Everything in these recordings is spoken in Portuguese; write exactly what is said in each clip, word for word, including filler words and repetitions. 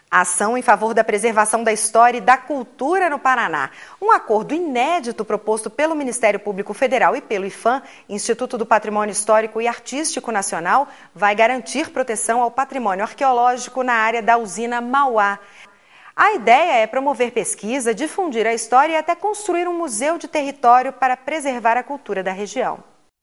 Ação em favor da preservação da história e da cultura no Paraná. Um acordo inédito proposto pelo Ministério Público Federal e pelo IPHAN, Instituto do Patrimônio Histórico e Artístico Nacional, vai garantir proteção ao patrimônio arqueológico na área da usina Mauá. A ideia é promover pesquisa, difundir a história e até construir um museu de território para preservar a cultura da região.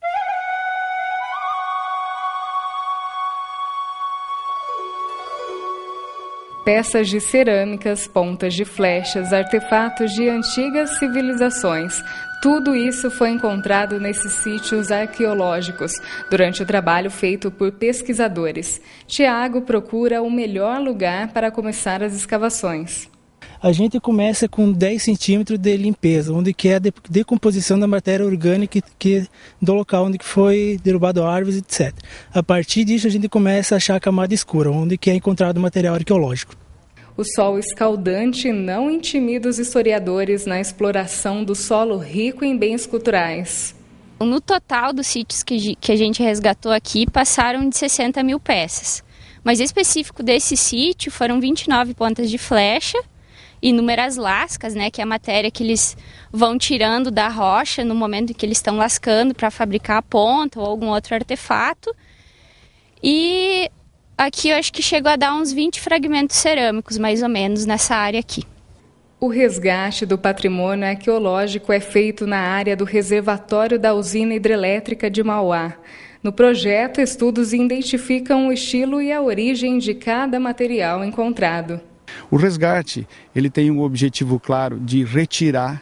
Peças de cerâmicas, pontas de flechas, artefatos de antigas civilizações. Tudo isso foi encontrado nesses sítios arqueológicos, durante o trabalho feito por pesquisadores. Tiago procura o melhor lugar para começar as escavações. A gente começa com dez centímetros de limpeza, onde que é a decomposição da matéria orgânica que, do local onde foi derrubado árvores, etcétera. A partir disso, a gente começa a achar a camada escura, onde que é encontrado material arqueológico. O sol escaldante não intimida os historiadores na exploração do solo rico em bens culturais. No total dos sítios que, que a gente resgatou aqui, passaram de sessenta mil peças. Mas específico desse sítio foram vinte e nove pontas de flecha, inúmeras lascas, né, que é a matéria que eles vão tirando da rocha no momento em que eles estão lascando para fabricar a ponta ou algum outro artefato. E aqui eu acho que chegou a dar uns vinte fragmentos cerâmicos, mais ou menos, nessa área aqui. O resgate do patrimônio arqueológico é feito na área do reservatório da usina hidrelétrica de Mauá. No projeto, estudos identificam o estilo e a origem de cada material encontrado. O resgate ele tem um objetivo claro de retirar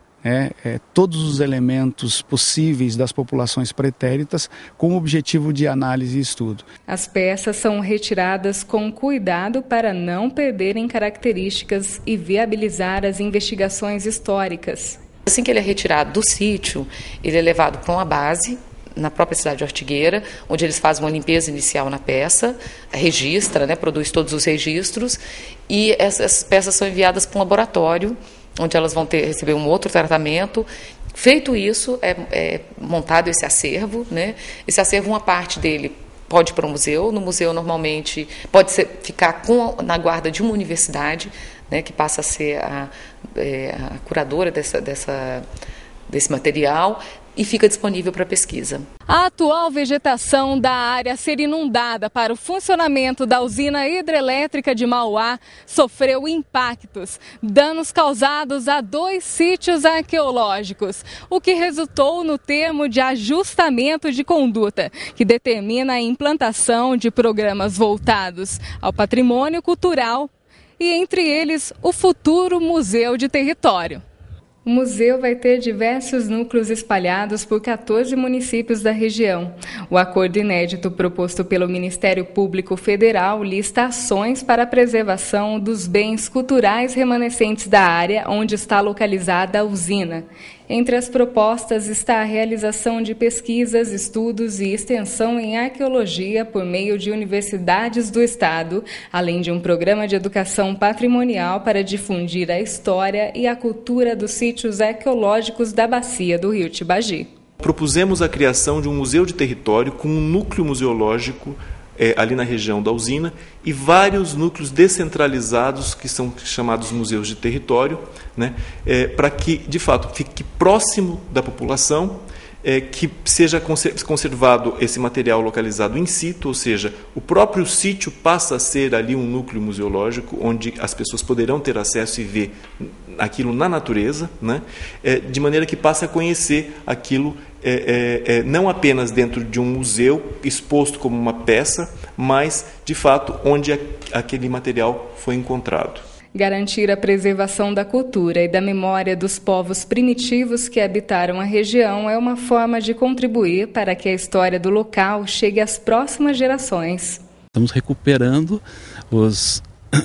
é, é, todos os elementos possíveis das populações pretéritas com o objetivo de análise e estudo. As peças são retiradas com cuidado para não perderem características e viabilizar as investigações históricas. Assim que ele é retirado do sítio, ele é levado para uma base na própria cidade de Ortigueira, onde eles fazem uma limpeza inicial na peça, registra, né, produz todos os registros, e essas peças são enviadas para um laboratório, onde elas vão ter, receber um outro tratamento. Feito isso, é, é montado esse acervo, né? Esse acervo, uma parte dele pode ir para o museu. No museu, normalmente, pode ser, ficar com, na guarda de uma universidade, né, que passa a ser a, é, a curadora dessa, dessa, desse material, e fica disponível para pesquisa. A atual vegetação da área ser inundada para o funcionamento da usina hidrelétrica de Mauá sofreu impactos, danos causados a dois sítios arqueológicos, o que resultou no termo de ajustamento de conduta, que determina a implantação de programas voltados ao patrimônio cultural e, entre eles, o futuro Museu de Território. O museu vai ter diversos núcleos espalhados por quatorze municípios da região. O acordo inédito proposto pelo Ministério Público Federal lista ações para a preservação dos bens culturais remanescentes da área onde está localizada a usina. Entre as propostas está a realização de pesquisas, estudos e extensão em arqueologia por meio de universidades do Estado, além de um programa de educação patrimonial para difundir a história e a cultura dos sítios arqueológicos da bacia do Rio Tibagi. Propusemos a criação de um museu de território com um núcleo museológico É, ali na região da usina, e vários núcleos descentralizados, que são chamados museus de território, né, é, para que, de fato, fique próximo da população, é, que seja conservado esse material localizado in situ, ou seja, o próprio sítio passa a ser ali um núcleo museológico, onde as pessoas poderão ter acesso e ver aquilo na natureza, né, é, de maneira que passe a conhecer aquilo É, é, é, não apenas dentro de um museu exposto como uma peça, mas, de fato, onde a, aquele material foi encontrado. Garantir a preservação da cultura e da memória dos povos primitivos que habitaram a região é uma forma de contribuir para que a história do local chegue às próximas gerações. Estamos recuperando os,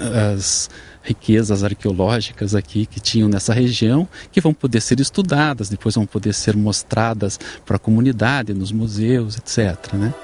as riquezas arqueológicas aqui que tinham nessa região, que vão poder ser estudadas, depois vão poder ser mostradas para a comunidade, nos museus, etcétera, né?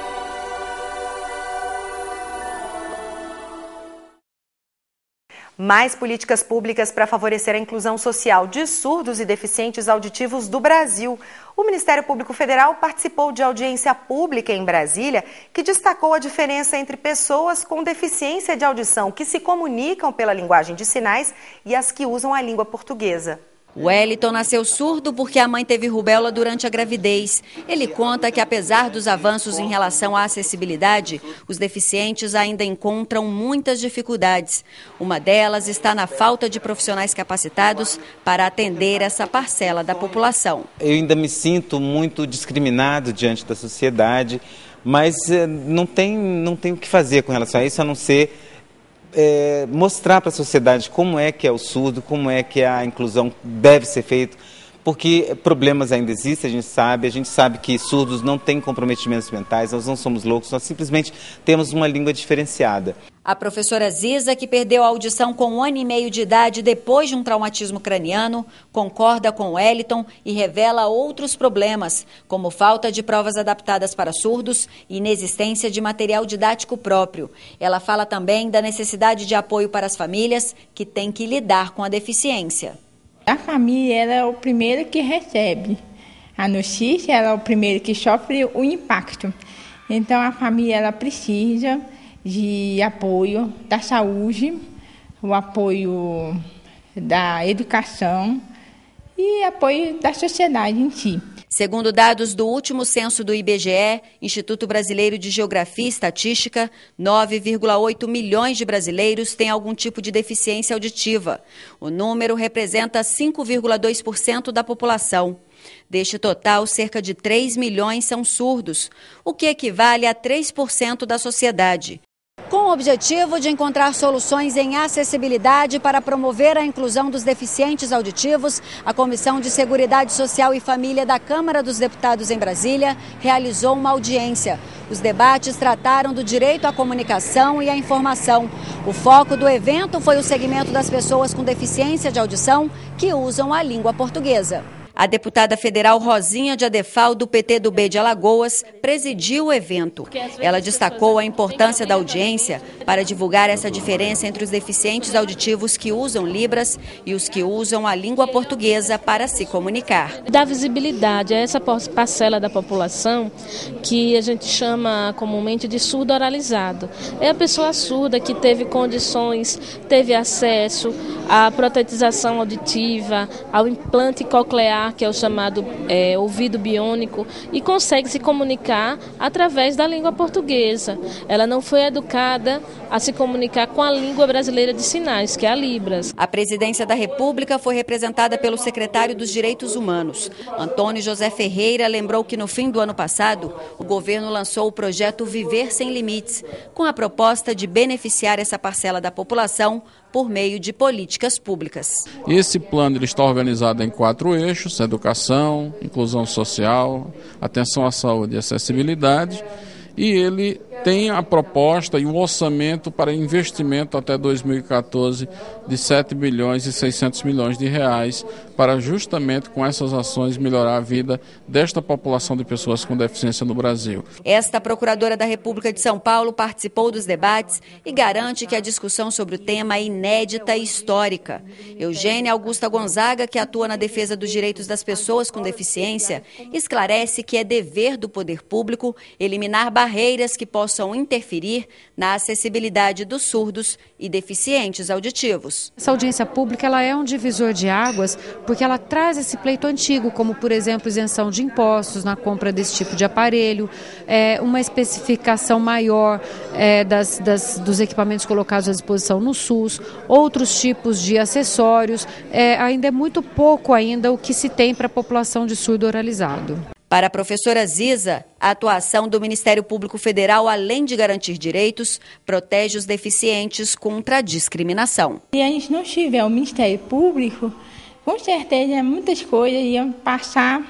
Mais Mais políticas públicas para favorecer a inclusão social de surdos e deficientes auditivos do Brasil. O Ministério Público Federal participou de audiência pública em Brasília, que destacou a diferença entre pessoas com deficiência de audição que se comunicam pela linguagem de sinais e as que usam a língua portuguesa. O Wellington nasceu surdo porque a mãe teve rubéola durante a gravidez. Ele conta que, apesar dos avanços em relação à acessibilidade, os deficientes ainda encontram muitas dificuldades. Uma delas está na falta de profissionais capacitados para atender essa parcela da população. Eu ainda me sinto muito discriminado diante da sociedade, mas não tem, não tem o que fazer com relação a isso, a não ser É, mostrar para a sociedade como é que é o surdo, como é que a inclusão deve ser feita, porque problemas ainda existem, a gente sabe, a gente sabe que surdos não têm comprometimentos mentais, nós não somos loucos, nós simplesmente temos uma língua diferenciada. A professora Ziza, que perdeu a audição com um ano e meio de idade depois de um traumatismo craniano, concorda com o Wellington e revela outros problemas, como falta de provas adaptadas para surdos e inexistência de material didático próprio. Ela fala também da necessidade de apoio para as famílias que têm que lidar com a deficiência. A família ela é o primeiro que recebe a notícia, ela é o primeiro que sofre o impacto. Então a família ela precisa de apoio da saúde, o apoio da educação e apoio da sociedade em si. Segundo dados do último censo do I B G E, Instituto Brasileiro de Geografia e Estatística, nove vírgula oito milhões de brasileiros têm algum tipo de deficiência auditiva. O número representa cinco vírgula dois por cento da população. Deste total, cerca de três milhões são surdos, o que equivale a três por cento da sociedade. Com o objetivo de encontrar soluções em acessibilidade para promover a inclusão dos deficientes auditivos, a Comissão de Seguridade Social e Família da Câmara dos Deputados em Brasília realizou uma audiência. Os debates trataram do direito à comunicação e à informação. O foco do evento foi o segmento das pessoas com deficiência de audição que usam a língua portuguesa. A deputada federal Rosinha de Adefal, do P T do B de Alagoas, presidiu o evento. Ela destacou a importância da audiência para divulgar essa diferença entre os deficientes auditivos que usam Libras e os que usam a língua portuguesa para se comunicar. Dar visibilidade a essa parcela da população que a gente chama comumente de surdo oralizado. É a pessoa surda que teve condições, teve acesso à protetização auditiva, ao implante coclear, que é o chamado é, ouvido biônico, e consegue se comunicar através da língua portuguesa. Ela não foi educada a se comunicar com a língua brasileira de sinais, que é a Libras. A presidência da República foi representada pelo secretário dos Direitos Humanos. Antônio José Ferreira lembrou que no fim do ano passado, o governo lançou o projeto Viver Sem Limites, com a proposta de beneficiar essa parcela da população por meio de políticas públicas. Esse plano ele está organizado em quatro eixos: educação, inclusão social, atenção à saúde e acessibilidade, e ele tem a proposta e o orçamento para investimento até dois mil e quatorze de sete bilhões e seiscentos milhões de reais para justamente com essas ações melhorar a vida desta população de pessoas com deficiência no Brasil. Esta procuradora da República de São Paulo participou dos debates e garante que a discussão sobre o tema é inédita e histórica. Eugênia Augusta Gonzaga, que atua na defesa dos direitos das pessoas com deficiência, esclarece que é dever do poder público eliminar barreiras que possam interferir na acessibilidade dos surdos e deficientes auditivos. Essa audiência pública ela é um divisor de águas porque ela traz esse pleito antigo, como, por exemplo, isenção de impostos na compra desse tipo de aparelho, é, uma especificação maior é, das, das, dos equipamentos colocados à disposição no SUS, outros tipos de acessórios. É, ainda é muito pouco ainda o que se tem para a população de surdo oralizado. Para a professora Ziza, a atuação do Ministério Público Federal, além de garantir direitos, protege os deficientes contra a discriminação. Se a gente não tiver o Ministério Público, com certeza muitas coisas iam passar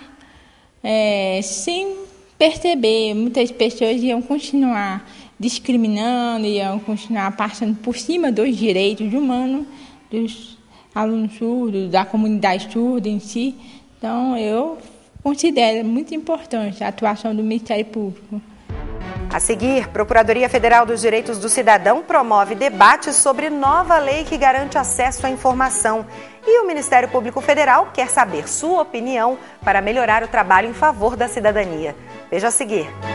é, sem perceber. Muitas pessoas iam continuar discriminando, iam continuar passando por cima dos direitos humanos dos alunos surdos, da comunidade surda em si. Então, eu considero muito importante a atuação do Ministério Público. A seguir, Procuradoria Federal dos Direitos do Cidadão promove debate sobre nova lei que garante acesso à informação. E o Ministério Público Federal quer saber sua opinião para melhorar o trabalho em favor da cidadania. Veja a seguir.